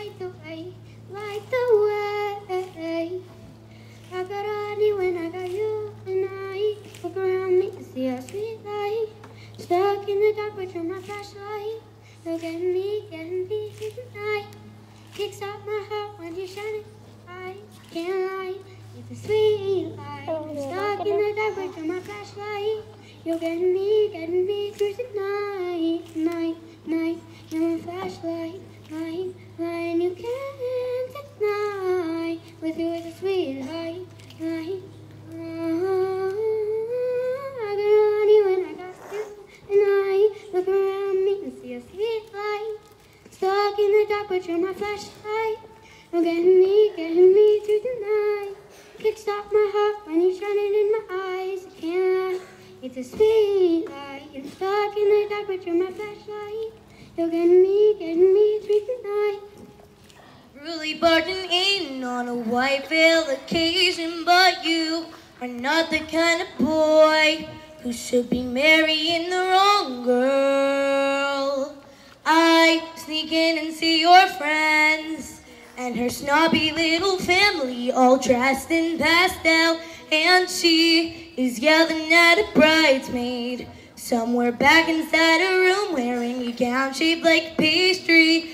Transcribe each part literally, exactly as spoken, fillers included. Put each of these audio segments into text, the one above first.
light the way, light the way. I got on you when I got you, and I look around me and see a sweet light. Stuck in the dark, but you're my flashlight. You're getting me, getting me through the night. Kicks off my heart when you shine it bright. Can't lie, it's a sweet light. I'm stuck in the dark, but you're my flashlight. You're getting me, getting me through the night, night, night. You're my flashlight, light, light. You can't deny. With you it's a sweet light, light. Oh, I got on you and I got you, and I look around me and see a sweet light. Stuck in the dark, but you're my flashlight. You're getting me, getting me through the night. Kickstart my heart when you shine it in my eyes. I can't lie, it's a sweet light. You're stuck in the dark, but you're my flashlight. You're getting me, getting me through the night. Really barging in on a white veil occasion, but you are not the kind of boy who should be marrying the wrong girl. I sneak in and see your friends and her snobby little family all dressed in pastel, and she is yelling at a bridesmaid somewhere back inside a room wearing a gown shaped like pastry.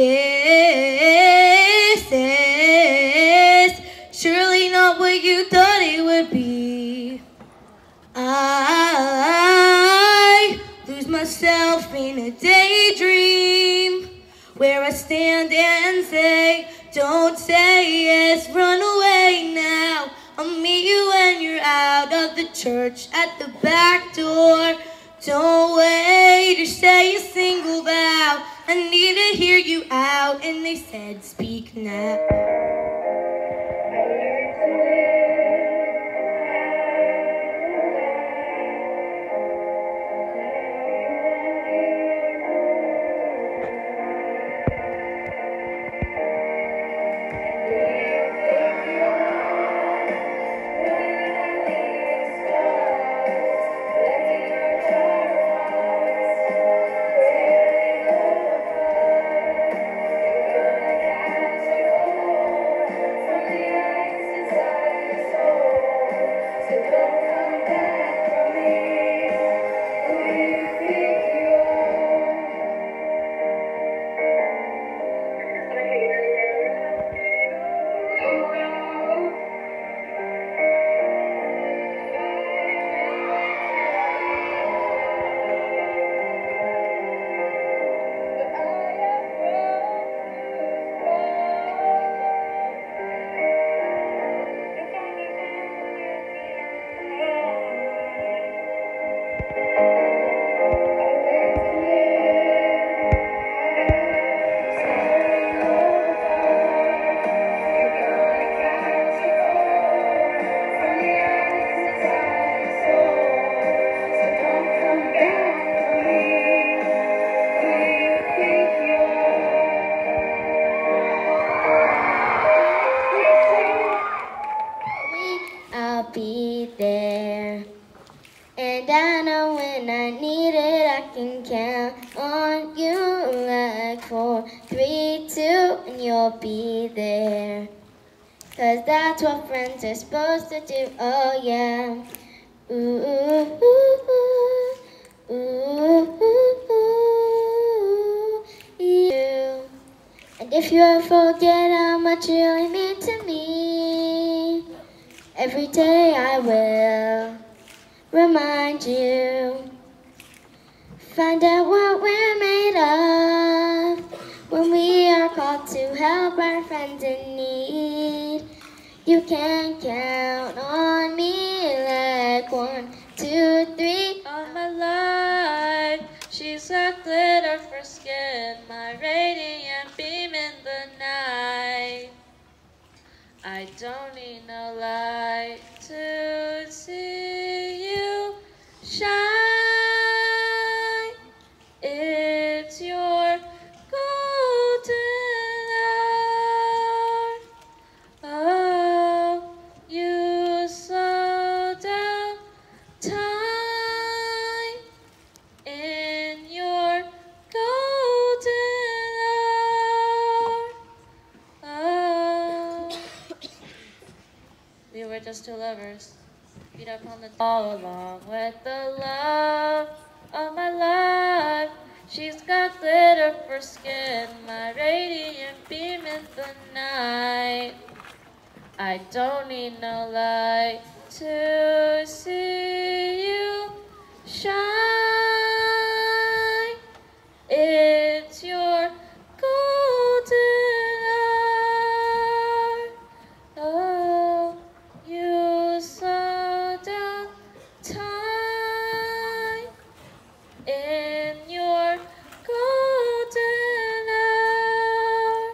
This is surely not what you thought it would be. I lose myself in a daydream where I stand and say, don't say yes, run away now. I'll meet you when you're out of the church at the back door. Don't wait or say a single vow. I need to hear you out. And they said, speak now. Be there, and I know when I need it I can count on you like four, three, two, and you'll be there, cause that's what friends are supposed to do. Oh yeah. Ooh, ooh, ooh, ooh, ooh, you. And if you ever forget how much you really mean to me, every day I will remind you. Find out what we're made of when we are called to help our friends in need. You can count on me like one, two, three. All my life, she's got glitter for skin, my radiant beam in the night. I don't need no light to see you shine. It's your golden hour. Oh, you slow down time in your golden hour. just two lovers. Beat up on the all along with the love of my life. She's got glitter for skin, my radiant beam in the night. I don't need no light to see you shine. It's your golden hour. Oh, you slow down time in your golden hour.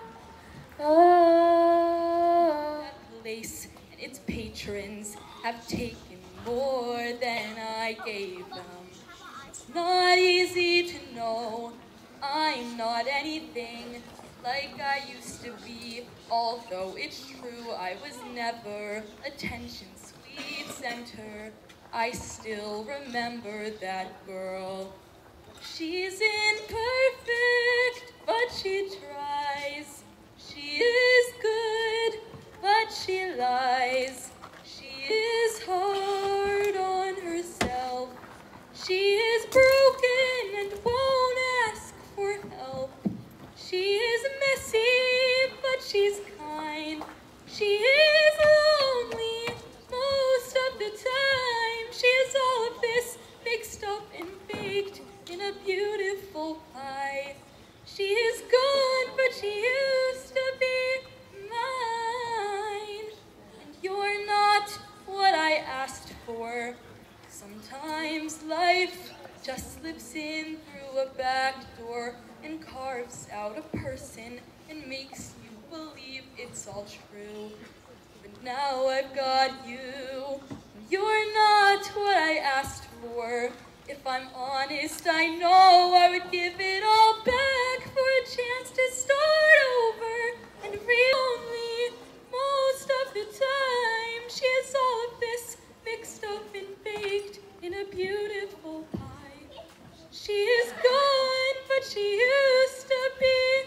Oh, That place and its patrons have taken more than I gave them. It's not easy to know I'm not anything like I used to be, although it's true I was never attention's sweet center. I still remember that girl. She's imperfect, but she tries. She is good, but she lies. She is hard on herself. She is broken and won't ask for help. She is messy, but she's kind. She is lonely most of the time. She is all of this mixed up and baked in a beautiful pie. She is gone, but she used to be mine. And you're not what I asked for. Sometimes life just slips in through a back door and carves out a person and makes you believe it's all true. But now I've got you. You're not what I asked for. If I'm honest, I know I would give it all back for a chance to start over and re-only most of the time. She is all of this mixed up and baked in a beautiful pie. She is gone, but she used to be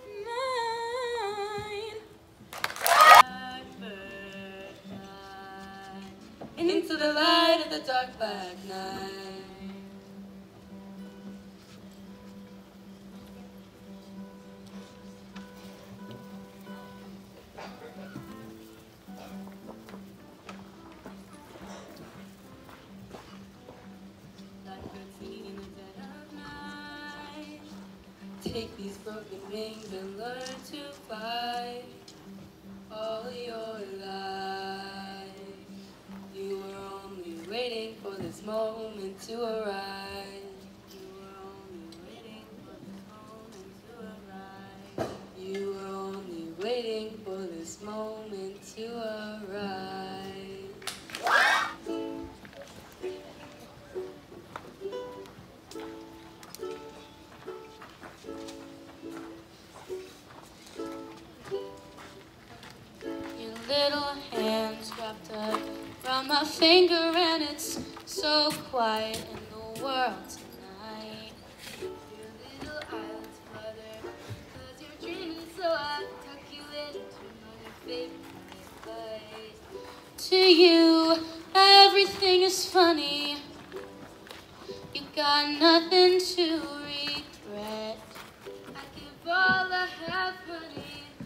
mine. Blackbird fly into the light of the dark black night. Take these broken wings and learn to fly all your life. You were only waiting for this moment to arrive. You were only waiting for this moment to arrive. You were only waiting for this moment to arrive. Little hands wrapped up from my finger, and it's so quiet in the world tonight. Your little eyes flutter, cause you're dreaming, so I tuck you into my favorite place. To you, everything is funny. You got nothing to regret. I give all I have, honey.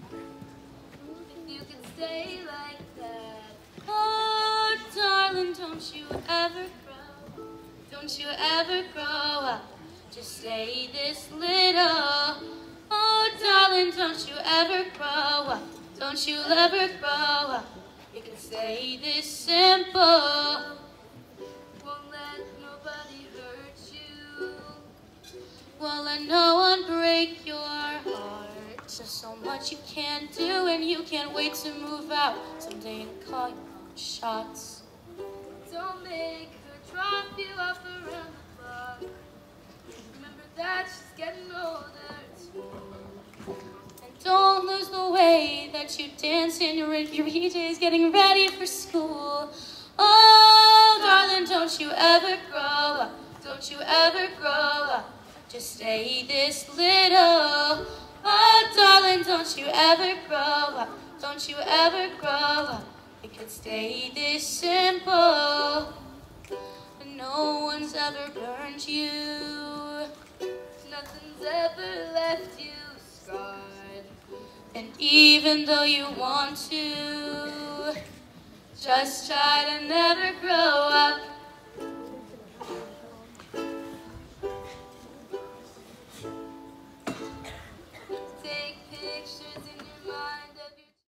Stay like that. Oh, darling, don't you ever grow. Don't you ever grow up. Just stay this little. Oh, darling, don't you ever grow up. Don't you ever grow up. You can stay this simple. Won't let nobody hurt you. Won't let no one break your heart. There's so much you can't do, and you can't wait to move out someday and call your own shots. Don't make her drop you off around the block. Remember that she's getting older too. And don't lose the way that you dance in your your P Js getting ready for school. Oh, darling, don't you ever grow up. Don't you ever grow up. Just stay this little. Oh, darling, don't you ever grow up. Don't you ever grow up. It could stay this simple, but no one's ever burned you. Nothing's ever left you scarred. And even though you want to, just try to never grow up.